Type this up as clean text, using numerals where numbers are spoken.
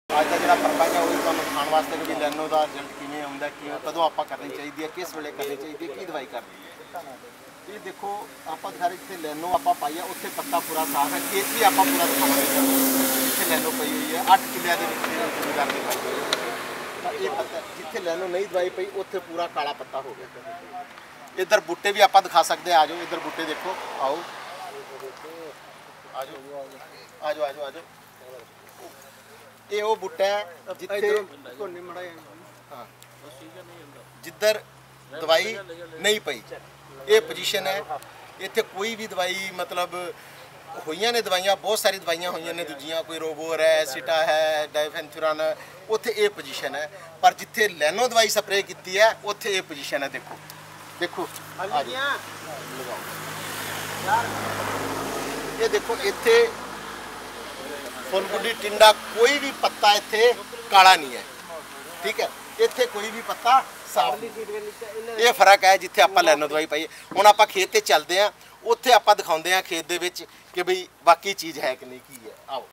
ਅੱਜ ਦਾ ਜਿਹੜਾ ਪ੍ਰਪੰਚ ਹੈ ਉਹ ਤੁਹਾਨੂੰ ਖਾਣ ਵਾਸਤੇ ਵੀ ਲੈਨੋ ਦਾ ਰਿਜ਼ਲਟ ਕਿਵੇਂ ਆਉਂਦਾ, ਕਿਵੇਂ ਕਦੋਂ ਆਪਾਂ ਕਰਨੀ ਚਾਹੀਦੀ ਹੈ, ਕਿਸ ਵੇਲੇ ਕਰਨੀ ਚਾਹੀਦੀ ਹੈ, ਕੀ ਦਵਾਈ ਕਰਨੀ ਹੈ। ਇਹ ਦੇਖੋ ਆਪਾਂ ਸਾਰੇ ਜਿੱਥੇ ਲੈਨੋ ਆਪਾਂ ਪਾਈ ਆ ਉੱਥੇ ਪੱਤਾ ਪੂਰਾ ਸਾਫ਼ ਹੈ। ਖੇਤ ਵੀ ਆਪਾਂ ਪੂਰਾ ਦਿਖਾਵਾਂਗੇ ਜਿੱਥੇ ਲੈਨੋ ਪਈ ਹੋਈ ਹੈ 8 ਕਿੱਲਿਆਂ ਦੇ ਵਿੱਚ ਜ਼ਿਮੀਂਦਾਰ ਦੀ ਪਾਈ ਹੋਈ ਹੈ। ਤਾਂ ਇਹ ਪੱਤਾ ਜਿੱਥੇ ਲੈਨੋ ਨਹੀਂ ਦਵਾਈ ਪਈ ਉੱਥੇ ਪੂਰਾ ਕਾਲਾ ਪੱਤਾ ਹੋ ਗਿਆ। ਇੱਧਰ ਬੂਟੇ ਵੀ ਆਪਾਂ ਦਿਖਾ ਸਕਦੇ ਆ ਜਾਓ, ਇੱਧਰ ਬੂਟੇ ਦੇਖੋ, ਆਓ ਆ ਜਾਓ ਆ ਜਾਓ ਆ ਜਾਓ ਆ ਜਾਓ। ਇਹ ਉਹ ਬੂਟਾ ਹੈ ਜਿੱਥੇ ਹਾਂ ਜਿੱਧਰ ਦਵਾਈ ਨਹੀਂ ਪਈ, ਇਹ ਪੋਜੀਸ਼ਨ ਹੈ। ਇੱਥੇ ਕੋਈ ਵੀ ਦਵਾਈ ਮਤਲਬ ਹੋਈਆਂ ਨੇ ਦਵਾਈਆਂ, ਬਹੁਤ ਸਾਰੀ ਦਵਾਈਆਂ ਹੋਈਆਂ ਨੇ ਦੂਜੀਆਂ, ਕੋਈ ਰੋਬੋਰ ਹੈ, ਸਿਟਾ ਹੈ, ਡਾਈਫੈਂਥੁਰਾਨ, ਉੱਥੇ ਇਹ ਪੋਜੀਸ਼ਨ ਹੈ। ਪਰ ਜਿੱਥੇ ਲੈਨੋ ਦਵਾਈ ਸਪਰੇਅ ਕੀਤੀ ਹੈ ਉੱਥੇ ਇਹ ਪੋਜੀਸ਼ਨ ਹੈ। ਦੇਖੋ ਦੇਖੋ ਇਹ ਦੇਖੋ ਇੱਥੇ ਫੁੱਲਗੁੱਡੀ ਟਿੰਡਾ ਕੋਈ ਵੀ ਪੱਤਾ ਇੱਥੇ ਕਾਲਾ ਨਹੀਂ ਹੈ, ਠੀਕ ਹੈ। ਇੱਥੇ ਕੋਈ ਵੀ ਪੱਤਾ ਸਾਫ਼ ਨਹੀਂ। ਇਹ ਫਰਕ ਹੈ ਜਿੱਥੇ ਆਪਾਂ ਲੈਨੋ ਦਵਾਈ ਪਾਈ। ਹੁਣ ਆਪਾਂ ਖੇਤ ਤੇ ਚੱਲਦੇ ਹਾਂ, ਉੱਥੇ ਆਪਾਂ ਦਿਖਾਉਂਦੇ ਹਾਂ ਖੇਤ ਦੇ ਵਿੱਚ ਕਿ ਬਈ ਬਾਕੀ ਚੀਜ਼ ਹੈ ਕਿ ਨਹੀਂ, ਕੀ ਹੈ। ਆਓ।